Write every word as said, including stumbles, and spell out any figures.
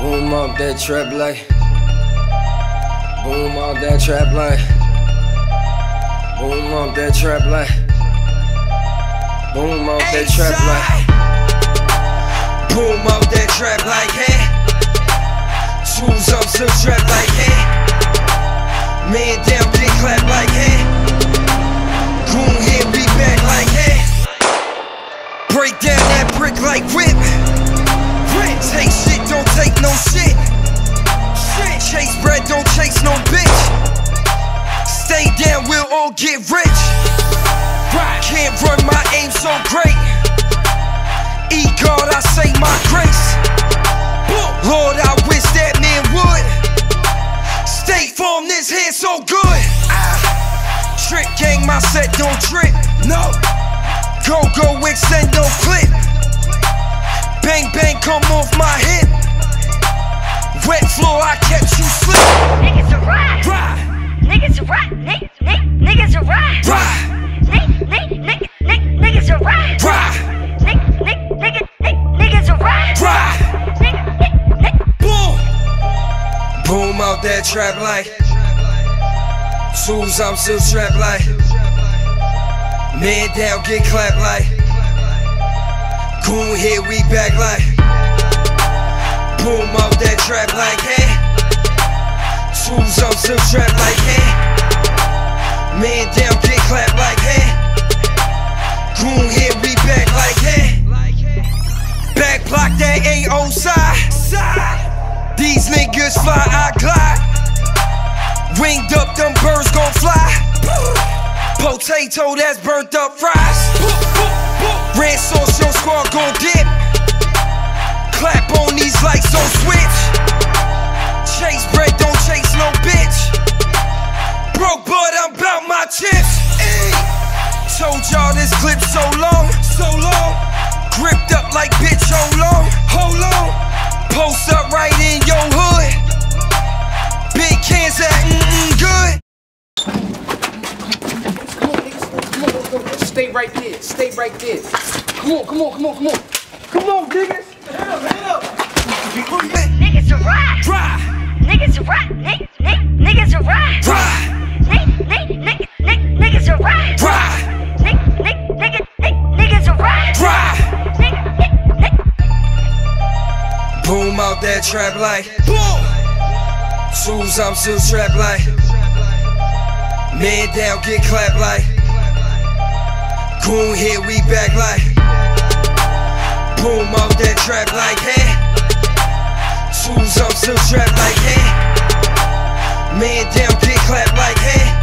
Boom off that trap like. Boom off that trap like. Boom off that trap like. Boom off that trap like. Boom off that trap like, hey. Shoes up, still trap like, hey. Man down, get clap like, hey. Goon here, be back like, hey. Break down that brick like whip. Whip. Take shit, don't take no shit. Shit. Chase bread, don't chase no bitch. Stay down, we'll all get rich. Right. Can't run, my aim so great. E God, I say my grace. Lord, I wish that man would. State Farm, this hand so good. Ah. Trick gang, my set don't trip. No. Go, go, extend, no clip. Bang, bang, come off my hip. Wet floor, I catch you slip. Niggas a ride. Ride. Niggas a ride. Niggas, niggas a ride. Ride. Niggas, niggas a ride. Ride. Niggas, niggas a ride. Ride. Niggas, Boom. Boom out that trap like. Shoes, I'm still strapped like. Man down, get clapped like. Goon here, we back like. Boom out that trap like, hey. Shoes, I'm still strapped like, hey. Man down, get clapped like, hey. Goon here, we back like, hey. Back block, that ain't on side. These niggas fly, I glide. Winged up, them birds gon' fly. Potato that's burnt up fries. Red sauce, your squad gon' dip. Clap on these lights, don't switch. Chase bread, don't chase no bitch. Broke but I'm bout my chips. Ay. Told y'all this clip so long, so long. Gripped up like bitch, hold on, hold on. Post up right in your hood. Big cans that mm-mm good. Stay right there, stay right there. Come on, come on, come on, come on. Come on, niggas. Head up, head up. niggas a ride. Ride. Niggas a ride. Niggas a ride. Ride. Niggas a ride. Ride. Niggas a ride. Ride. Boom out that trap like. Boom. Shoes, I'm still strapped like. Man down, get clapped like. Goon here, we back like. Boom out that trap like, hey. Shoes, I'm still strapped like, hey. Man down, get clapped like, hey.